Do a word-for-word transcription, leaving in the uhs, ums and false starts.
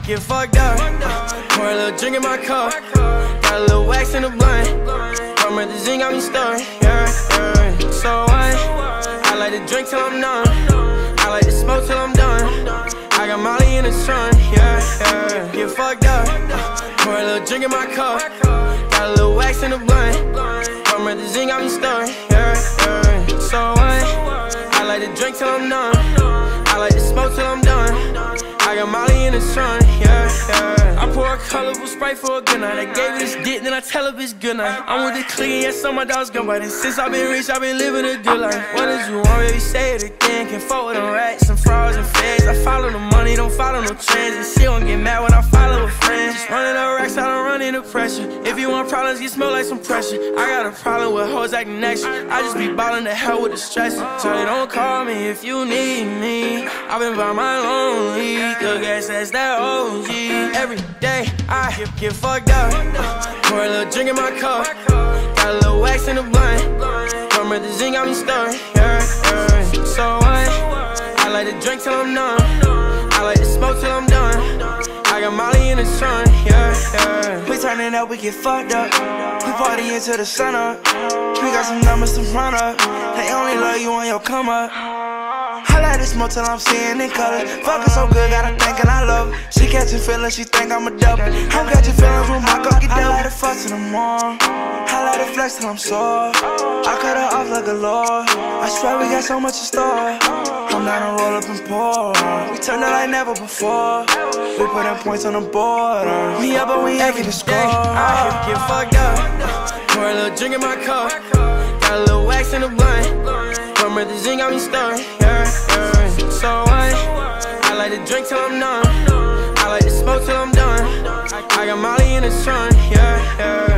get fucked up. Pour a little drink in my cup. Got a little wax in the blunt. From the zing got me stuck. Yeah, yeah. So what? I like to drink till I'm numb. I like to smoke till I'm done. I got Molly in the sun. Yeah, yeah. Get fucked up. Pour a little drink in my cup. Got a little wax in the blunt. From the zing got me stuck. Yeah, yeah. So what? I like to drink till I'm numb. I like to smoke till I'm done. I got Molly in the sun, yeah, yeah. I pour a colorful Sprite for a good night. I gave her this dick, then I tell her it's good night. I'm with the clean, yes, all my dogs gun biting. Since I've been rich, I've been living a good life. What did you want, baby, say it again. Can't fuck with them rats and frauds and feds. I follow the money, don't follow no trends. And she don't get mad when I follow a friend. Just running up racks, I don't run into pressure. If you want problems, you smell like some pressure. I got a problem with hoes acting extra. I just be ballin' the hell with the stress. So you don't call me if you need me. I've been by my lonely. Good gas, that's that O G. Every day I get, get fucked up. Pour a little drink in my cup. Got a little wax in the blunt. From the zing got me stuck. Yeah, yeah. So what? I like to drink till I'm numb. I like to smoke till I'm done. I got Molly in the sun. Yeah, yeah. We turnin' up, we get fucked up. We party into the sun up. We got some numbers to run up. They only love you on your come up. I like to smoke till I'm seeing in color. Fuckin' so good, got her thinking I love her. She catchin' feelings, she think I'm a double. I'm catchin' feelings when my coke get double. I like to fuck till the morning. I like to flex till I'm sore. I cut her off like a lord. I swear we got so much in store. I'm down to roll up and pour. We turned it like never before. We puttin' points on the board. We up but we ain't get the score. I get, get fucked up. Pour a little drink in my cup. Got a little wax in the blunt. From the zing got me stuck. Yeah, yeah. So what? I like to drink till I'm numb. I like to smoke till I'm done. I got Molly in the sun. Yeah, yeah.